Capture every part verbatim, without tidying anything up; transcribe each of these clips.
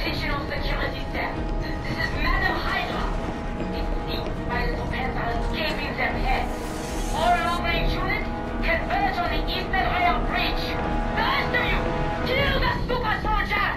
Additional security staff. This is Madam Hydra. It seems my little pets are escaping their heads. All long-range units converge on the Eastern Rail Bridge. The rest of you, kill the super soldier!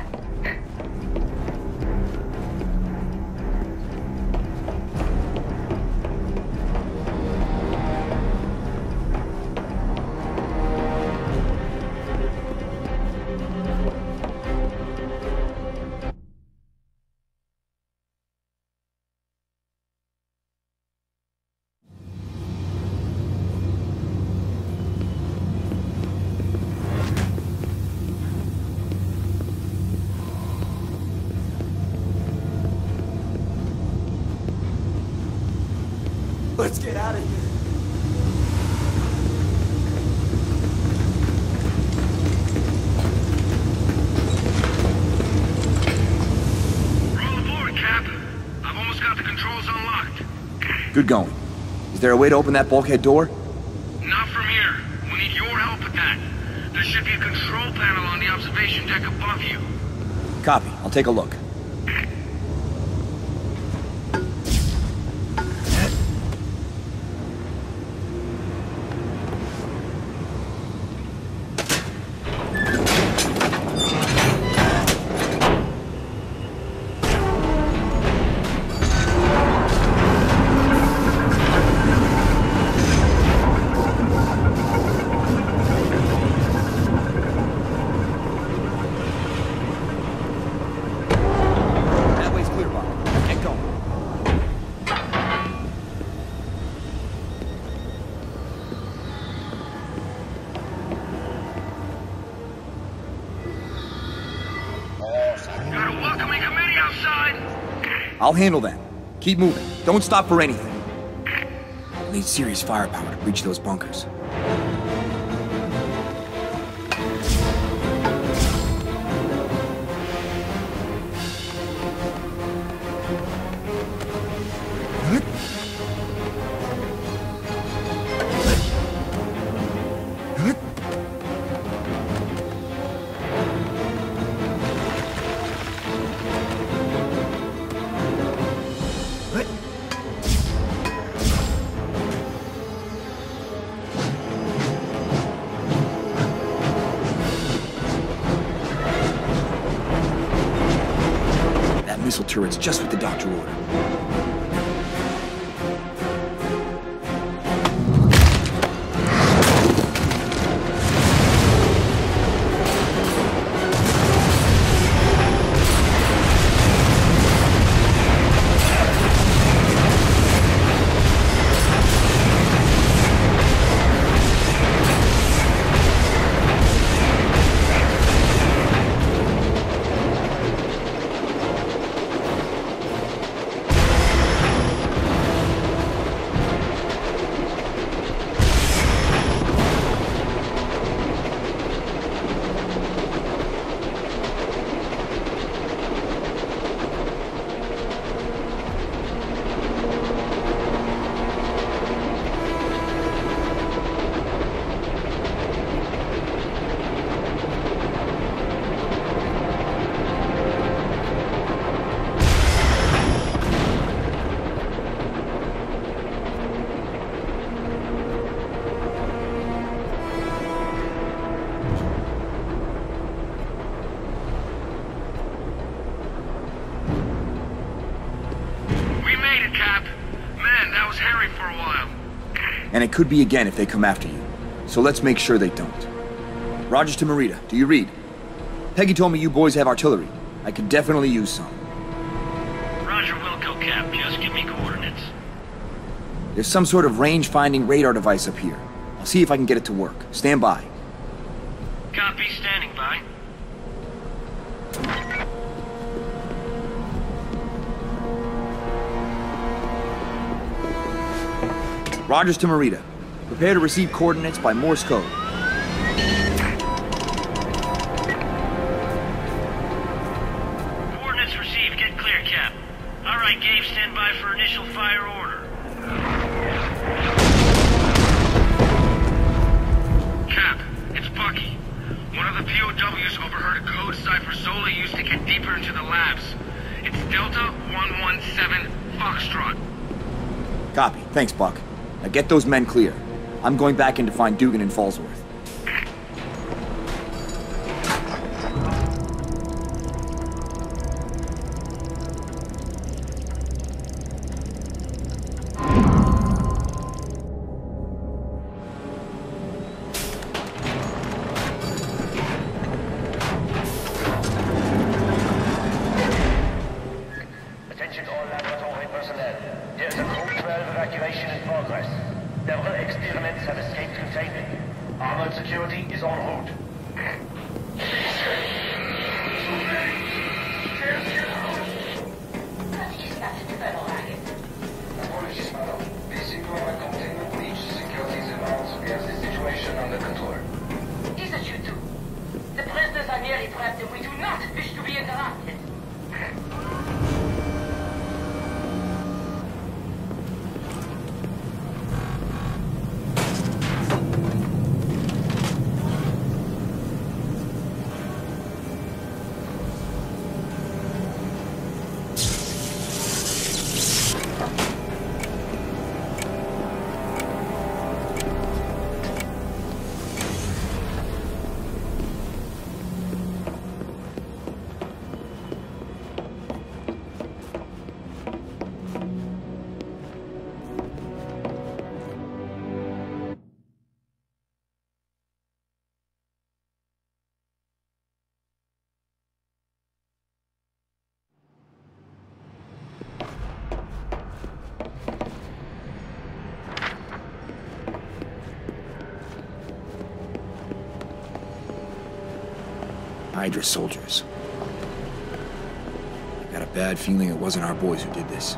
Let's get out of here. Roll aboard, Cap. I've almost got the controls unlocked. Good going. Is there a way to open that bulkhead door? Not from here. We need your help with that. There should be a control panel on the observation deck above you. Copy. I'll take a look. I'll handle that. Keep moving. Don't stop for anything. We'll need serious firepower to breach those bunkers. Missile turret's just what the doctor ordered. And it could be again if they come after you. So let's make sure they don't. Rogers to Merida, do you read? Peggy told me you boys have artillery. I could definitely use some. Roger, Wilco, Cap. Just give me coordinates. There's some sort of range-finding radar device up here. I'll see if I can get it to work. Stand by. Copy, standing by. Rogers to Merida. Prepare to receive coordinates by Morse code. Coordinates received. Get clear, Cap. All right, Gabe, stand by for initial fire order. Cap, it's Bucky. One of the P O Ws overheard a code cipher Sola used to get deeper into the labs. It's Delta one one seven Foxtrot. Copy. Thanks, Buck. Now get those men clear. I'm going back in to find Dugan and Fallsworth. Attention all laboratory personnel. There is a Code twelve evacuation in progress. Several experiments have escaped containment. Armored security is en route. Dat is not te verwagen. Apologies, madam. Basic global containment breach. Security is around. We have the situation under control. Is it you two? The prisoners are nearly trapped and we do not wish to be interrupted. Hydra soldiers. I got a bad feeling it wasn't our boys who did this.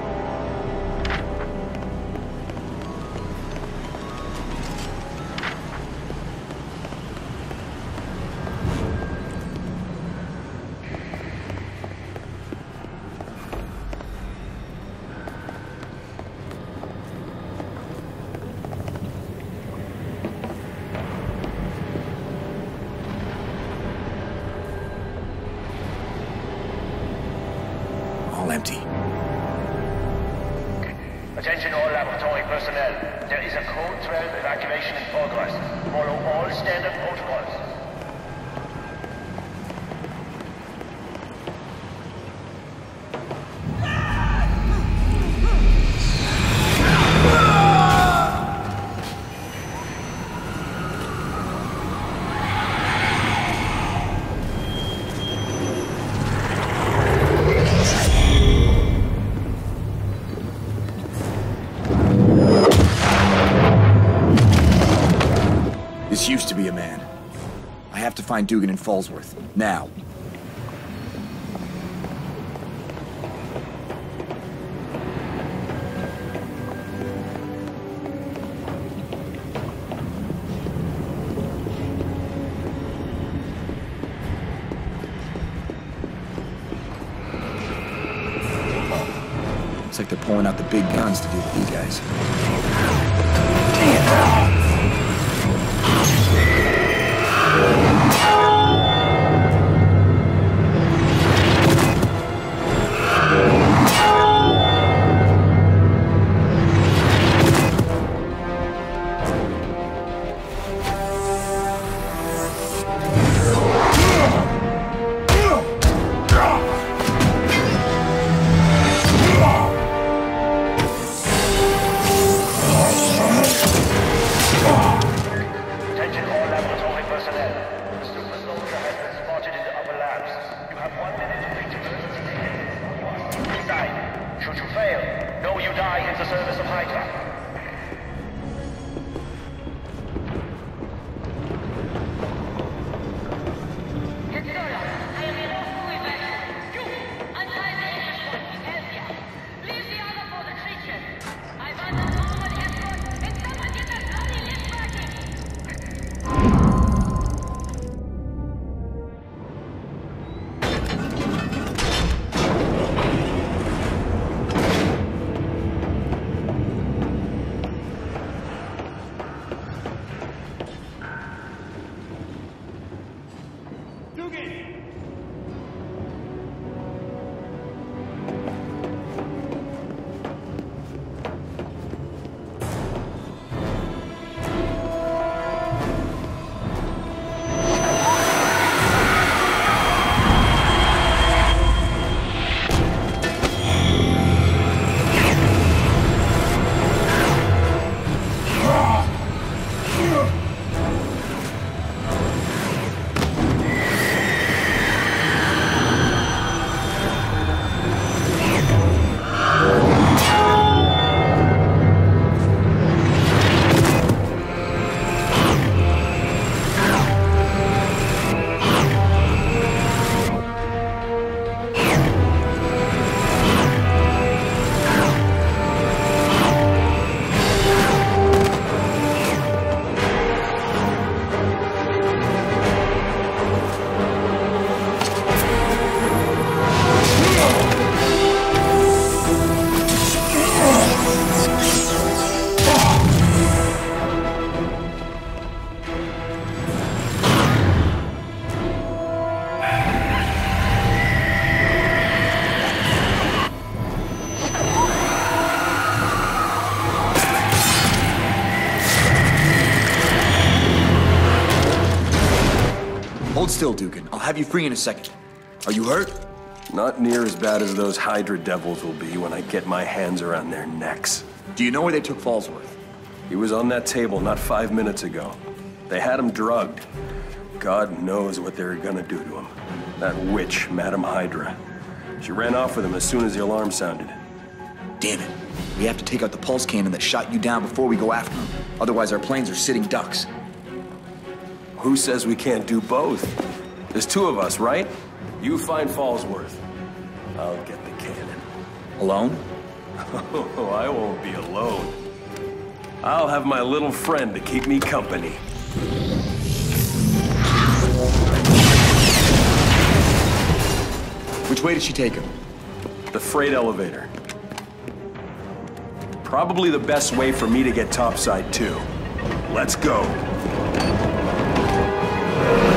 Empty. Attention all laboratory personnel. There is a Code twelve evacuation in progress. Follow all standard protocols. This used to be a man. I have to find Dugan and Fallsworth. Now. Looks like they're pulling out the big guns to deal with these guys. Damn. Should you fail, know you die in the service of Hydra. It's Sola. I am in a full evacuation. You, untie the English one. Help ya. Leave the other for the creature. I want a normal escort and someone get that bloody lift working. still, Dugan. I'll have you free in a second. Are you hurt? Not near as bad as those Hydra devils will be when I get my hands around their necks. Do you know where they took Fallsworth? He was on that table not five minutes ago. They had him drugged. God knows what they were gonna do to him. That witch, Madam Hydra. She ran off with him as soon as the alarm sounded. Damn it. We have to take out the pulse cannon that shot you down before we go after him. Otherwise, our planes are sitting ducks. Who says we can't do both? There's two of us, right? You find Fallsworth. I'll get the cannon. Alone? Oh, I won't be alone. I'll have my little friend to keep me company. Which way did she take him? The freight elevator. Probably the best way for me to get topside, too. Let's go.